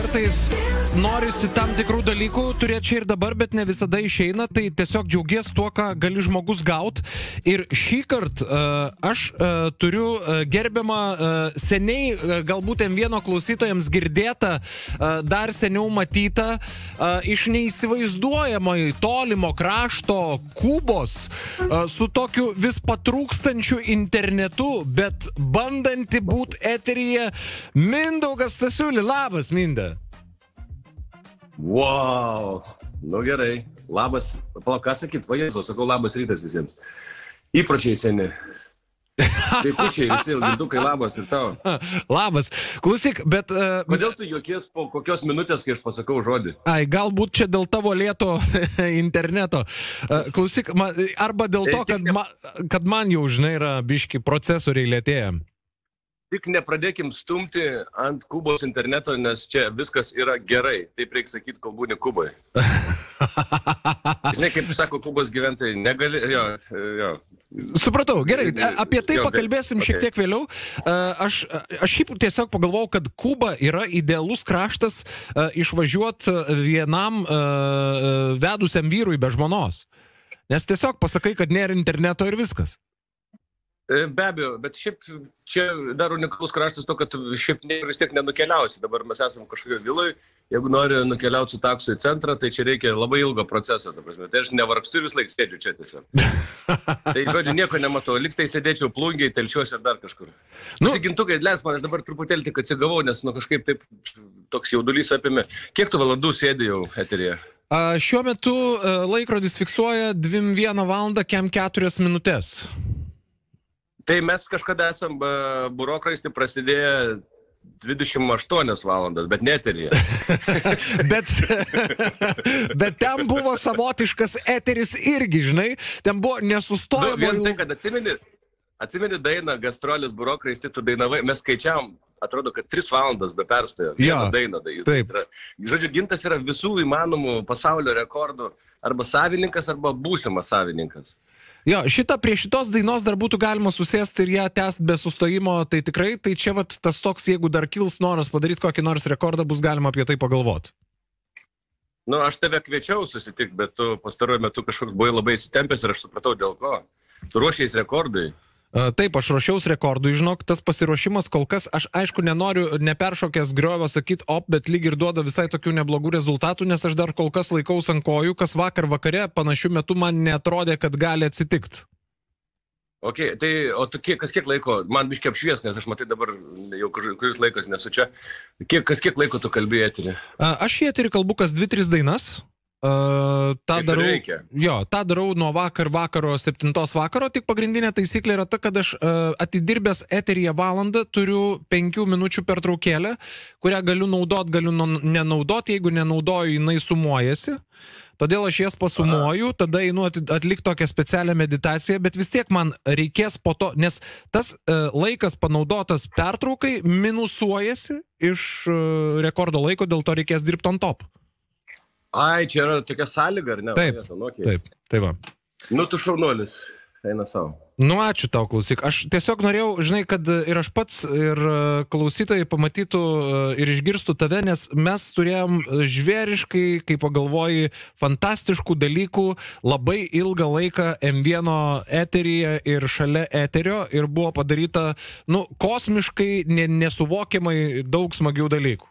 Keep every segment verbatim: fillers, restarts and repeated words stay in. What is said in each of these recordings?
kartais norisi tam tikrų dalykų turėti čia ir dabar, bet ne visada išeina, tai tiesiog džiaugies tuo, ką gali žmogus gaut. Ir šį kartą uh, aš uh, turiu uh, gerbiamą uh, seniai, uh, galbūt M vieno klausytojams girdėtą, uh, dar seniau matytą, uh, iš neįsivaizduojamo tolimo krašto Kubos, uh, su tokiu vis patrūkstančiu internetu, bet bandanti būti eteryje, Mindaugas Stasiuli. Labas, Minda. Wow, nu gerai, labas, palauk, ką sakyt, va Jėzau, sakau labas rytas visiems. Įpročiai seni. Tai kučiai visi, girdukai, labas ir tau. Labas, klausyk, bet... Uh, Kodėl tu juokies po kokios minutės, kai aš pasakau žodį? Ai, galbūt čia dėl tavo lėto interneto. Uh, klausyk, man, arba dėl to, kad, ma, kad man jau, žinai, yra biški procesoriai lėtėja. Tik nepradėkim stumti ant Kubos interneto, nes čia viskas yra gerai. Taip reikia sakyti, kol būni Kubai. Žinai, kaip sako Kubos gyventojai, negali... Jo, jo. Supratau, gerai, apie tai jo, pakalbėsim okay. šiek tiek vėliau. Aš, aš šiaip tiesiog pagalvojau, kad Kuba yra idealus kraštas išvažiuoti vienam vedusiam vyrui be žmonos. Nes tiesiog pasakai, kad nėra interneto ir viskas. Be abejo, bet šiaip čia dar unikalus kraštas to, kad šiaip vis tiek nenukeliausi. Dabar mes esame kažkokio viloj, jeigu nori nukeliauti su taksu į centrą, tai čia reikia labai ilgo proceso. Tai aš nevargstu ir vis laik sėdžiu čia tiesiog. Tai žodžiu, nieko nematau. Liktai sėdėčiau plungiai, telčiuosi ir dar kažkur. Nu, Sigintukai, leis man, aš dabar truputėlį tik atsigavau, nes nu kažkaip taip toks jaudulys apėmė. Kiek tu valandų sėdė jau eteryje? A, šiuo metu a, laikrodis fiksuoja dvidešimt vieną valandą kem keturias minutės. Tai mes kažkada esam burokraisti prasidėję dvidešimt aštuonias valandas, bet ne eteryje. bet, bet ten buvo savotiškas eteris irgi, žinai, ten buvo nesustojama. Nu, vien tai, kad atsimeni, atsimeni dainą Gastrolės burokraisti, tu dainavai, mes skaičiavom, atrodo, kad tris valandas be perstojo. Vieną dainą. Taip. Yra, žodžiu, Gintas yra visų įmanomų pasaulio rekordų arba savininkas, arba būsimas savininkas. Jo, šitą prie šitos dainos dar būtų galima susėsti ir ją tęsti be sustojimo, tai tikrai, tai čia vat tas toks, jeigu dar kils noras padaryti kokį nors rekordą, bus galima apie tai pagalvoti. Nu, aš tave kviečiau susitikti, bet tu pastaruoju metu kažkoks buvai labai įsitempęs ir aš supratau dėl ko. Tu ruošiais rekordui. Taip, aš ruošiaus rekordui, žinok, tas pasiruošimas kol kas, aš aišku nenoriu neperšokęs griovio sakyti op, bet lyg ir duoda visai tokių neblogų rezultatų, nes aš dar kol kas laikaus ant kojų, kas vakar vakare panašių metų man neatrodė, kad gali atsitikti. Ok, tai, o tu kiek, kas kiek laiko, man biškiai apšvies, nes aš matai dabar jau kuris laikas nesu čia, kiek, kas kiek laiko tu kalbėjai eterį? Aš į eterį kalbu kas dvi tris dainas. Uh, tą, darau, jo, tą darau nuo vakar vakaro septintos vakaro, tik pagrindinė taisyklė yra ta, kad aš uh, atidirbęs eteryje valandą turiu penkių minučių pertraukėlę, kurią galiu naudot, galiu nenaudot, jeigu nenaudoju, jinai sumuojasi. Todėl aš jas pasumuoju, tada einu atlikti tokią specialią meditaciją, bet vis tiek man reikės po to, nes tas uh, laikas panaudotas pertraukai minusuojasi iš uh, rekordo laiko, dėl to reikės dirbti on top. Ai, čia yra tokia sąlyga, ar ne? Taip, okay. taip, taip va. Nu, tu šaunuolis, eina savo. Nu, ačiū tau, klausyk. Aš tiesiog norėjau, žinai, kad ir aš pats, ir klausytojai pamatytų ir išgirstų tave, nes mes turėjom žvėriškai, kaip pagalvoji, fantastiškų dalykų, labai ilgą laiką M vieno eteryje ir šalia eterio ir buvo padaryta, nu, kosmiškai, nesuvokiamai daug smagių dalykų.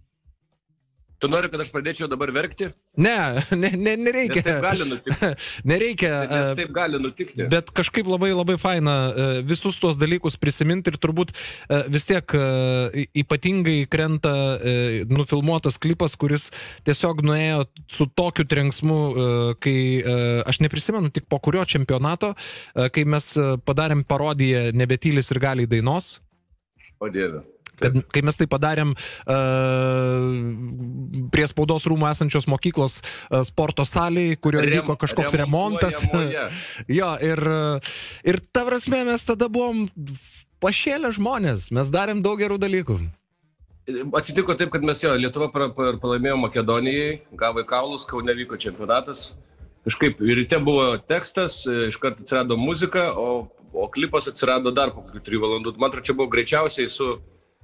Tu nori, kad aš pradėčiau dabar verkti? Ne, ne, ne nereikia. Nes taip gali nutikti. Nereikia. Nes taip gali nutikti. Bet kažkaip labai labai faina visus tuos dalykus prisiminti ir turbūt vis tiek ypatingai krenta nufilmuotas klipas, kuris tiesiog nuėjo su tokiu trenksmu, kai aš neprisimenu tik po kurio čempionato, kai mes padarėm parodiją Nebetylis ir Galiai dainos. O Dieve. Kad, kai mes tai padarėm uh, prie spaudos rūmų esančios mokyklos uh, sporto salėje, kurioje Rem, vyko kažkoks remontas. Jo, ir, ir ta prasme mes tada buvom pašėlę žmonės, mes darėm daug gerų dalykų. Atsitiko taip, kad mes jo, Lietuva pralaimėjo Makedonijai, gavo į kaulus, Kaune vyko čempionatas. Kažkaip ryte buvo tekstas, iš karto atsirado muzika, o, o klipas atsirado dar po kokių trijų valandų. Man atrodo, čia buvo greičiausiai su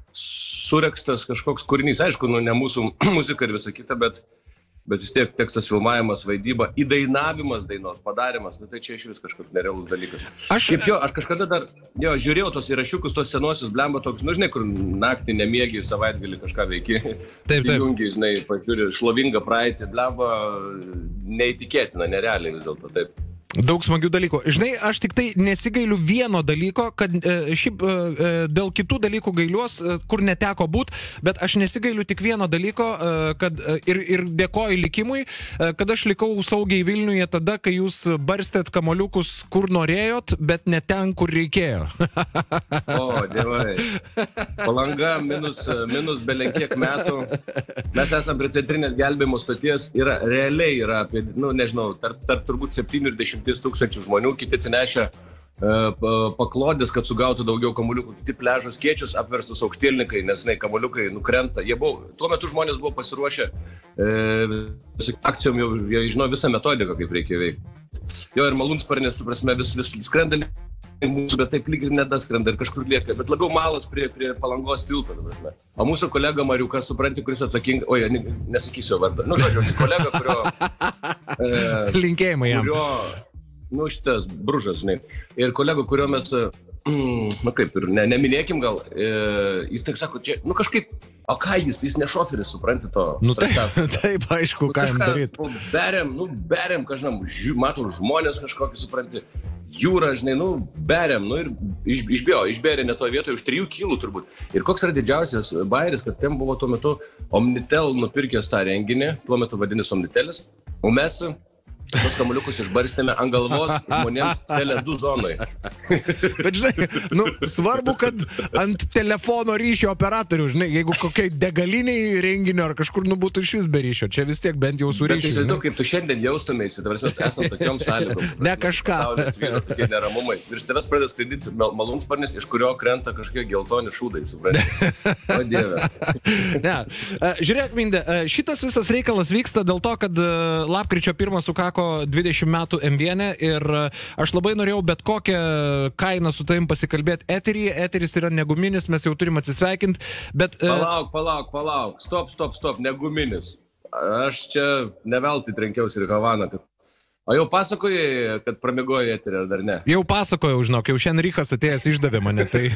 surekstas kažkoks kūrinys. Aišku, nu, ne mūsų muzika ir visa kita, bet, bet vis tiek tekstas, filmavimas, vaidyba, įdainavimas dainos, padarimas, nu tai čia iš vis kažkoks nerealus dalykas. Aš, Kaip jo, aš kažkada dar, jo, žiūrėjau tos įrašiukus, tos senosius, blemba toks, nu žinai, kur naktį nemiegi, savaitgalį kažką veiki, įjungi, žinai, pažiūrė, šlovingą praeitį, blemba, neįtikėtina, nerealiai vis dėlto, taip. Daug smagių dalykų. Žinai, aš tik tai nesigailiu vieno dalyko, kad e, šiaip e, dėl kitų dalykų gailiuos, e, kur neteko būt, bet aš nesigailiu tik vieno dalyko, e, kad e, ir, ir dėkoju likimui, e, kad aš likau saugiai Vilniuje tada, kai jūs barstėt kamoliukus, kur norėjot, bet ne ten, kur reikėjo. O, dievai. Palanga minus, minus belenkiek metų. Mes esam prie centrinės gelbėjimo stoties. Yra, realiai yra apie, nu, nežinau, tarp, tarp turbūt septynių ir dešimties tūkstančių žmonių, kiti atsinešę uh, paklodės, kad sugautų daugiau kamuoliukų, kiti pležus skėčius, apverstus aukštielninkai, nes ne, kamuoliukai nukrenta. Jie buvo, tuo metu žmonės buvo pasiruošę uh, akcijom, jau, jau žino visą metodiką, kaip reikia veikti. Jo, ir malūnsparnis, tu prasme, vis, vis skrenda mūsų, bet taip lyg ir nedaskrenda ir kažkur lieka, bet labiau malas prie, prie Palangos tilto. O mūsų kolega Mariukas, supranti, kuris atsakinga, oi, nesakysiu vardą, nu žodžiu, kolega, kurio... E, Linkėjimai jam. Kurio, nu šitas bružas, žinai. Ir kolega, kurio mes, mm, nu kaip ir, ne, neminėkim gal, e, jis tik sako, čia, nu kažkaip, o ką jis, jis ne šoferis, supranti to. Nu taip, taip, aišku, ką jam daryti. Nu, beriam, nu beriam, kažinam, matau žmonės kažkokį, supranti, jūra, žinai, nu beriam, nu ir iš, išbėjo, išbėrė ne toje vietoje už trijų kilų turbūt. Ir koks yra didžiausias bairis, kad ten buvo tuo metu Omnitel nupirkęs tą renginį, tuo metu vadinasi Omnitelis, o mes tos kamuoliukus išbarstėme ant galvos žmonėms Tele du zonoje. Bet žinai, nu, svarbu, kad ant telefono ryšio operatorių, žinai, jeigu kokiai degaliniai renginio ar kažkur, nu, būtų iš vis be ryšio, čia vis tiek bent jau su ryšiu. Bet tai kaip tu šiandien jaustumėsi, ta prasme, esant tokiom sąlygom. Ne kažką. Saulė, tokie neramumai. Virš tavęs pradės skraidyti malūnsparnis, iš kurio krenta kažkokie geltoni šūdai, supranti. O dieve. Ne. Žiūrėk, Mindė, šitas visas reikalas vyksta dėl to, kad lapkričio pirmą sukako dvidešimt metų M vieną ir aš labai norėjau bet kokią kainą su tavim pasikalbėti eteryje. Eteris yra neguminis, mes jau turim atsisveikinti, bet... Palauk, palauk, palauk, stop, stop, stop, neguminis. Aš čia neveltui trenkiausi ir Havaną, kad... O jau pasakojai, kad pramiegoji eterį, ar dar ne? Jau pasakojau, žinok, jau šiandien Rychas atėjęs išdavė mane, tai...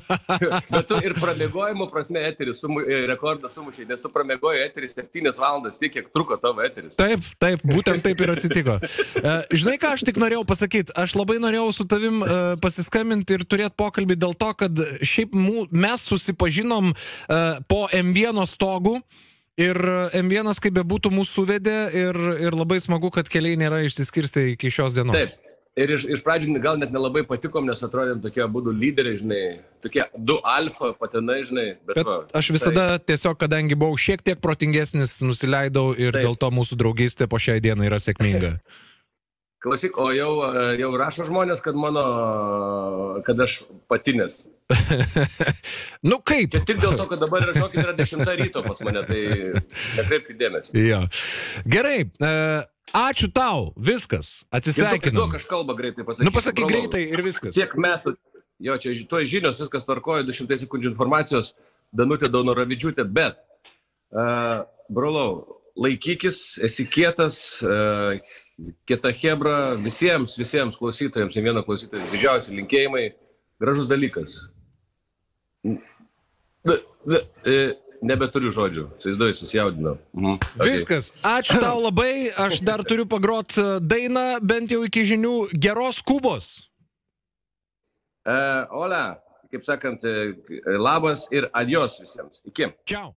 Bet tu ir pramiegojimo prasme eterį sumu, rekordą sumušiai, nes tu pramiegoji eterį septynias valandas, tiek, kiek truko tavo eteris. Taip, taip, būtent taip ir atsitiko. Žinai, ką aš tik norėjau pasakyti? Aš labai norėjau su tavim pasiskambinti ir turėti pokalbį dėl to, kad šiaip mes susipažinom po M vieno stogu. Ir M vienas, kaip bebūtų, mūsų suvedė ir, ir labai smagu, kad keliai nėra išsiskirstę iki šios dienos. Taip. Ir iš, iš pradžių gal net nelabai patikom, nes atrodėm tokie būdų lyderiai, žinai, tokie du alfa patinai, žinai. Bet, bet va, aš visada tai... tiesiog, kadangi buvau šiek tiek protingesnis, nusileidau ir taip. Dėl to mūsų draugystė po šiai dienai yra sėkminga. Klausyk, o jau, jau rašo žmonės, kad mano, kad aš patinės. Nu kaip? Čia tik dėl to, kad dabar yra, žinokit, yra dešimta ryto pas mane, tai nekreipkite dėmesį. Jo. Gerai, ačiū tau, viskas, atsisveikinam. Duok, aš kalbą greitai pasakysiu. Nu pasakyk greitai ir viskas. Tiek metų, jo, čia tuoj žinios, viskas tvarkoja, du šimtai sekundžių informacijos, Danutė Daunoravičiūtė, bet, uh, brolau, laikykis, esi kietas, uh, kieta hebra, visiems, visiems klausytojams, ne vieno klausytojams, didžiausi linkėjimai, gražus dalykas. Nebeturiu žodžių, įsivaizduoju, susijaudinau. Mhm. Okay. Viskas, ačiū tau labai, aš dar turiu pagrot dainą, bent jau iki žinių, geros Kubos. Uh, Ola, kaip sakant, labas ir adios visiems. Iki. Čiau.